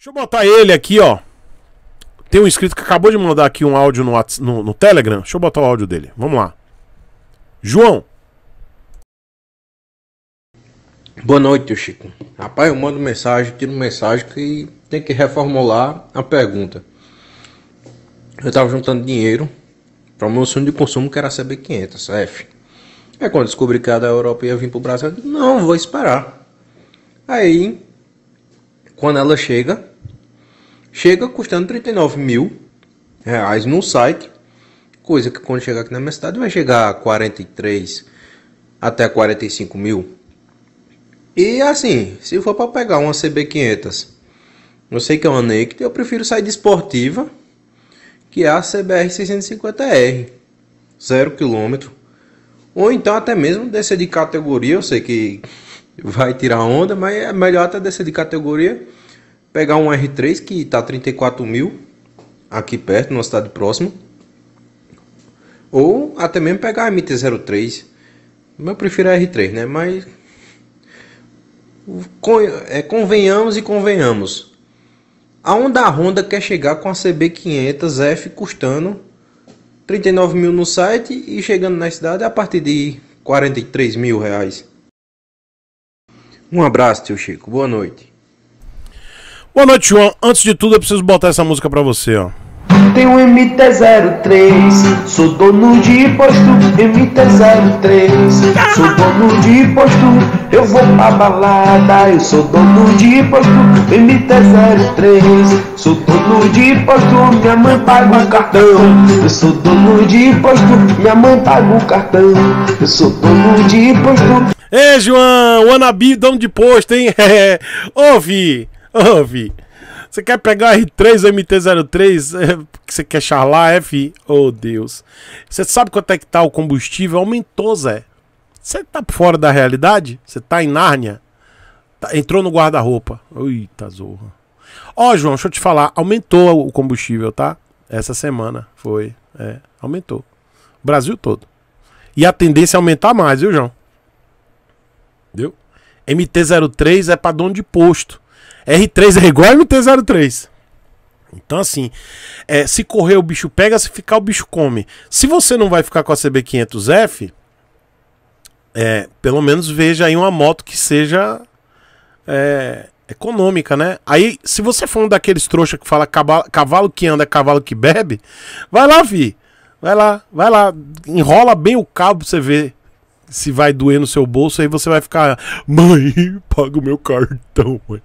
Deixa eu botar ele aqui, ó. Tem um inscrito que acabou de mandar aqui um áudio no Telegram. Deixa eu botar o áudio dele. Vamos lá. João. Boa noite, tio Chico. Rapaz, eu mando mensagem, tiro mensagem que tem que reformular a pergunta. Eu tava juntando dinheiro para o meu sonho de consumo, que era a CB500, F. Aí quando descobri que a da Europa ia vir pro Brasil, eu disse, não, vou esperar. Aí, quando ela chega custando 39 mil reais no site, coisa que quando chegar aqui na minha cidade vai chegar a 43 até 45 mil. E assim, se for para pegar uma CB500, eu sei que é uma Naked, eu prefiro sair de esportiva, que é a CBR 650R, 0 km. Ou então até mesmo descer de categoria, eu sei que vai tirar onda, mas é melhor até descer de categoria, pegar um R3 que está 34 mil, aqui perto, numa cidade próxima. Ou até mesmo pegar a MT-03, eu prefiro a R3, né, mas... convenhamos e convenhamos. Aonde a Honda quer chegar com a CB500F custando 39 mil no site e chegando na cidade a partir de 43 mil reais. Um abraço, tio Chico. Boa noite. Boa noite, João. Antes de tudo, eu preciso botar essa música pra você, ó. Tem um MT-03, sou dono de posto, MT-03, sou dono de posto, eu vou pra balada, eu sou dono de posto, MT-03, sou dono de posto, minha mãe paga o cartão, eu sou dono de posto, minha mãe paga o cartão, eu sou dono de posto. Ei, João, wannabe, dono de posto, hein? Ouve. Você quer pegar o R3 ou MT-03 que você quer charlar, F? Oh, Deus. Você sabe quanto é que tá o combustível? Aumentou, Zé. Você tá fora da realidade? Você tá em Nárnia? Entrou no guarda-roupa. Eita, zorra. Ó, João, deixa eu te falar. Aumentou o combustível, tá? Essa semana foi. Aumentou. Brasil todo. E a tendência é aumentar mais, viu, João? Viu? MT-03 é pra dono de posto. R3 é igual a MT-03. Então assim, se correr o bicho pega, se ficar o bicho come. Se você não vai ficar com a CB500F, pelo menos veja aí uma moto que seja econômica, né? Aí, se você for um daqueles trouxa que fala cavalo que anda é cavalo que bebe, vai lá, vi. Vai lá. Enrola bem o cabo pra você ver se vai doer no seu bolso. Aí você vai ficar, mãe, paga o meu cartão, mãe.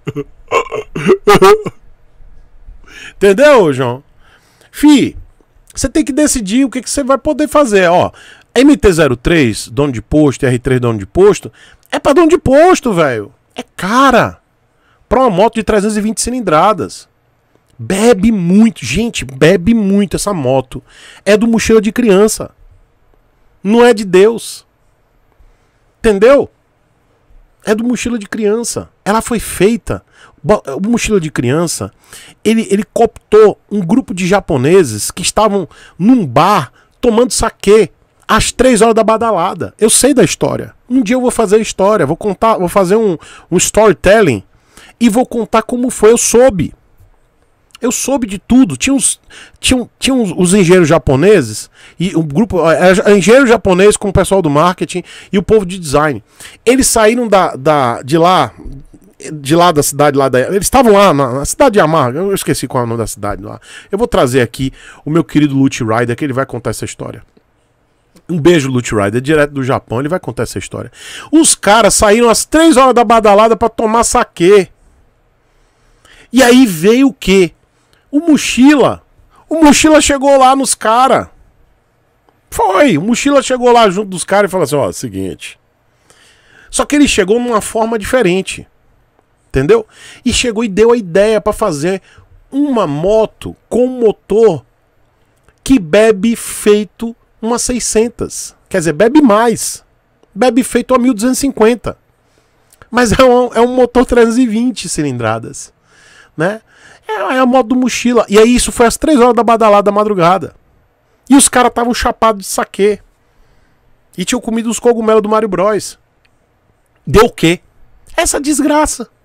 Entendeu, João? Fi, você tem que decidir o que você vai poder fazer. Ó, MT-03, dono de posto, R3, dono de posto, é pra dono de posto, velho. É cara. Pra uma moto de 320 cilindradas. Bebe muito, gente, bebe muito essa moto. É do mochila de criança. Não é de Deus. Entendeu? É do mochila de criança. Ela foi feita. O mochila de criança, ele cooptou um grupo de japoneses que estavam num bar tomando saquê às 3 horas da badalada. Eu sei da história. Um dia eu vou fazer a história, vou contar, vou fazer um storytelling e vou contar como foi. Eu soube de tudo. Tinha os engenheiros japoneses e um grupo, engenheiro japonês com o pessoal do marketing e o povo de design. Eles saíram de lá da cidade, eles estavam lá na cidade de Yamaha. Eu esqueci qual é o nome da cidade lá. Eu vou trazer aqui o meu querido Lute Rider, que ele vai contar essa história. Um beijo, Lute Rider, direto do Japão, ele vai contar essa história. Os caras saíram às 3 horas da badalada pra tomar saquê. E aí veio o quê? O mochila chegou lá nos caras. O mochila chegou lá junto dos caras e falou assim, ó, seguinte. Só que ele chegou numa forma diferente. Entendeu? E chegou e deu a ideia pra fazer uma moto com motor que bebe feito uma 600. Quer dizer, bebe mais. Bebe feito a 1250. Mas é um motor 320 cilindradas. Né? É a moto do mochila. E aí isso foi às 3 horas da badalada da madrugada. E os caras estavam chapados de saquê. E tinham comido os cogumelos do Mario Bros. Deu o quê? Essa desgraça.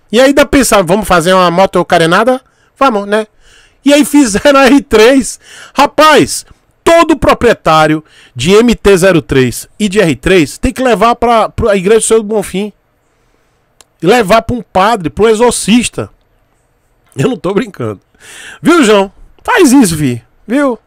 E aí dá pra pensar, vamos fazer uma moto carenada? Vamos, né? E aí fizeram a R3. Rapaz, todo proprietário de MT-03 e de R3 tem que levar pra igreja do Senhor do Bonfim. Levar pra um padre, pra um exorcista. Eu não tô brincando. Viu, João? Faz isso, viu?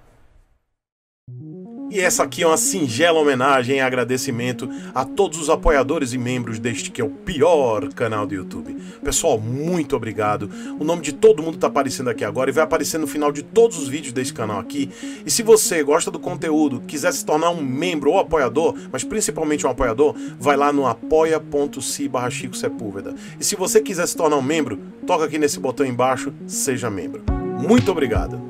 E essa aqui é uma singela homenagem e agradecimento a todos os apoiadores e membros deste que é o pior canal do YouTube. Pessoal, muito obrigado. O nome de todo mundo tá aparecendo aqui agora e vai aparecer no final de todos os vídeos desse canal aqui. E se você gosta do conteúdo, quiser se tornar um membro ou apoiador, mas principalmente um apoiador, vai lá no apoia.se/Chico Sepúlveda. E se você quiser se tornar um membro, toca aqui nesse botão embaixo, seja membro. Muito obrigado.